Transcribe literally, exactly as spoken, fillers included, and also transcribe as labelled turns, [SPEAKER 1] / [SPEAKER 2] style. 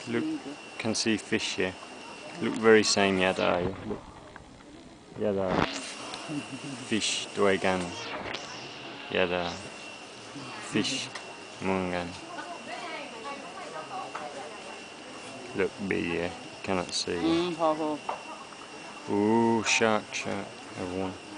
[SPEAKER 1] Look, can see fish here. Look very same yada. Look, yada. Fish doigan. Yada. Fish mungan. Look big here. Cannot see.
[SPEAKER 2] Mm, powerful.
[SPEAKER 1] Ooh, shark, shark. Everyone.